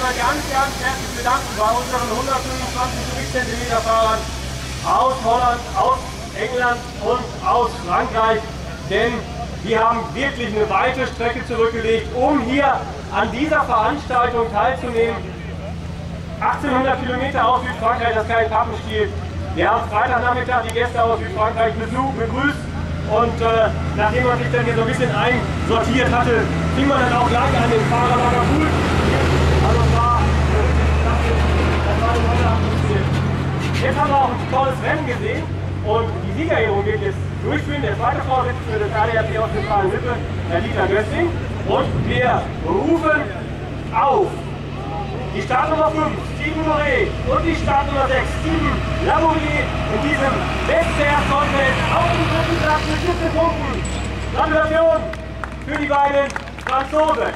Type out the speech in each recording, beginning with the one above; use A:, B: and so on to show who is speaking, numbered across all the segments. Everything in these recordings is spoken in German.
A: einmal ganz herzlich bedanken bei unseren 125 Kubikzentimeter Fahrern aus Holland, aus England und aus Frankreich, denn die haben wirklich eine weite Strecke zurückgelegt, um hier an dieser Veranstaltung teilzunehmen. 1800 Kilometer aus Südfrankreich, das ist kein Pappenstiel. Wir haben Freitagnachmittag die Gäste aus Südfrankreich begrüßt und nachdem man sich dann hier so ein bisschen einsortiert hatte, fing man dann auch gleich an den Fahrerlager Pool. Also das war eine neue Atmosphäre. Jetzt haben wir auch ein tolles Rennen gesehen und die Siegerehrung wird jetzt durchführen. Der zweite Vorsitzende des ADAC aus Westfalen-Lippe, Herr Dieter Gössing, und wir rufen auf die Startnummer 5, Steven Moret, und die Startnummer 6, Steven Labourier, in diesem Wettbewerbscontest auf dem dritten Platz mit 17 Punkten. Gratulation für die beiden Franzosen.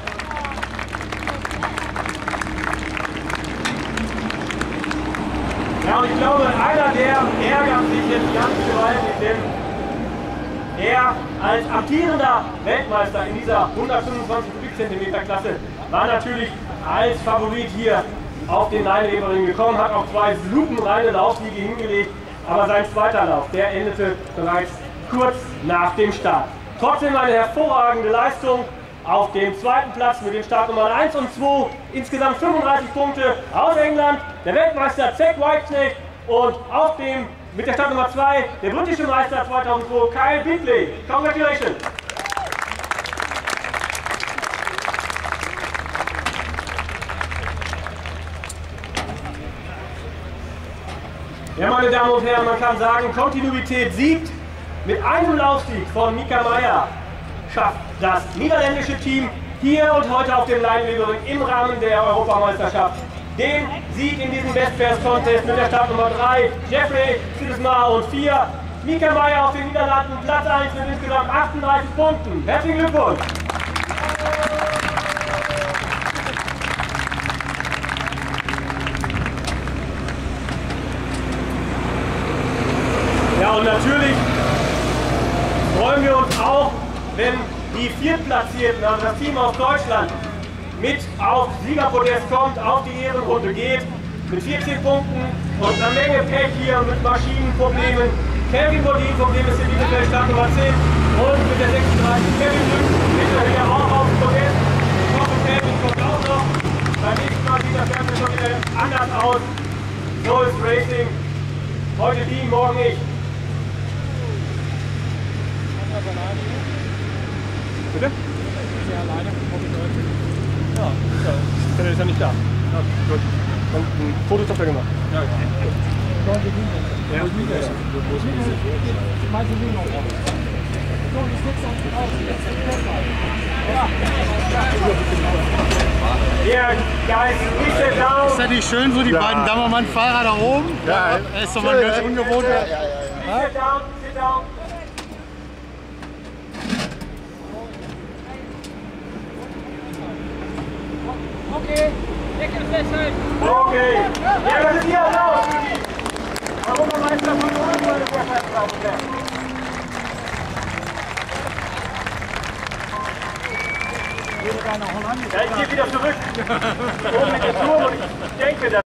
A: Ja, und ich glaube, einer der ärgert sich jetzt ganz gewaltig, denn er als amtierender Weltmeister in dieser 125 Kubikzentimeter Klasse war natürlich als Favorit hier auf den Leinweberring gekommen, hat auch zwei lupenreine Laufsiege hingelegt, aber sein zweiter Lauf, der endete bereits kurz nach dem Start. Trotzdem eine hervorragende Leistung auf dem zweiten Platz mit den Startnummern 1 und 2, insgesamt 35 Punkte aus England, der Weltmeister Zack Whitesnake, und auf dem mit der Startnummer 2 der britische Meister 2002 Kyle Bindley. Congratulations! Ja, meine Damen und Herren, man kann sagen, Kontinuität siegt. Mit einem Laufsieg von Mika Meyer schafft das niederländische Team hier und heute auf dem Leinweberring im Rahmen der Europameisterschaft den Sieg in diesem Bestfairs-Contest mit der Startnummer 3, Jeffrey Sidesmar, und 4, Mika Meyer auf den Niederlanden, Platz 1 mit insgesamt 38 Punkten. Herzlichen Glückwunsch! Ja, und natürlich freuen wir uns auch, wenn die Viertplatzierten, also das Team aus Deutschland, mit auf Siegerpodest kommt, auf die Ehrenrunde geht, mit 14 Punkten und einer Menge Pech hier mit Maschinenproblemen. Kevin Bodin vom DMSC Bielefeld, Startnummer 10, und mit der 36 Kevin Glück, hinterher auch auf dem Podest. Ich hoffe, Kevin kommt auch noch. Beim nächsten Mal sieht das Ganze schon wieder anders aus. So ist Racing. Heute die, morgen ich. Bitte? Ist er alleine? Ja, der ist ja nicht da. Ja, gut. Und ein Foto habt ihr gemacht? Ja, ja. Yeah, guys, we sit down.
B: Ist das nicht schön, so die beiden Dammermann-Fahrer da oben?
C: Ja,
B: er ist doch mal ganz ungewohnt.
A: Sit down, sit down.
D: Okay, Deckel festhalten.
A: Okay, ja, das ist hier erlaubt für die Europameister von Holland, meine sehr verehrten Damen und Herren. Ja, ich gehe wieder zurück. Oben mit dem Turm, und ich denke,